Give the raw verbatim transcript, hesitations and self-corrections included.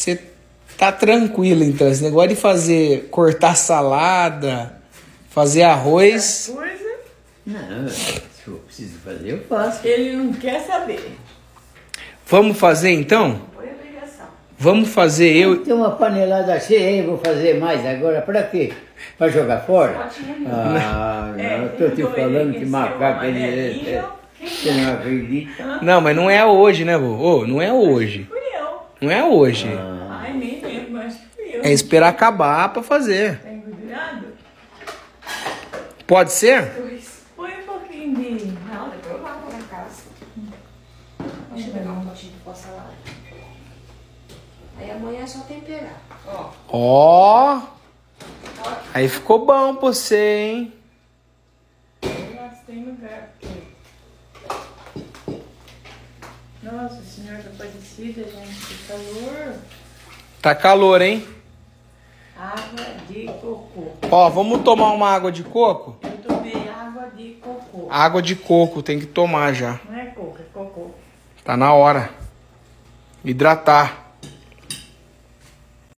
Você tá tranquilo, então. Esse negócio de fazer, cortar salada, fazer arroz... Coisa. Não, se eu preciso fazer, eu faço. Ele não quer saber. Vamos fazer, então? Foi obrigação. Vamos fazer eu... Tem uma panelada cheia aí, vou fazer mais agora. Pra quê? Pra jogar fora? Ah, não, É, eu tô te tem dois, falando que esse macaco é o ele é... amarelinho. Você não acredita? Não, mas não é hoje, né, vô? Ô, não é hoje. Fui eu. Não é hoje. Ai, nem lembro, mas fui eu. É esperar acabar pra fazer. Tá engordurado? Pode ser? Dois. Põe um pouquinho de... Não, depois eu lavo na casa. Deixa eu pegar um potinho de pó salada. Aí amanhã é só temperar. Ó. Ó. Aí ficou bom pra você, hein? Nossa, tem lugar. Nossa Senhora da Aparecida, gente, que calor. Tá calor, hein? Água de cocô. Ó, vamos tomar uma água de coco? Eu tomei água de cocô. Água de coco, tem que tomar já. Não é coco, é cocô. Tá na hora. Hidratar.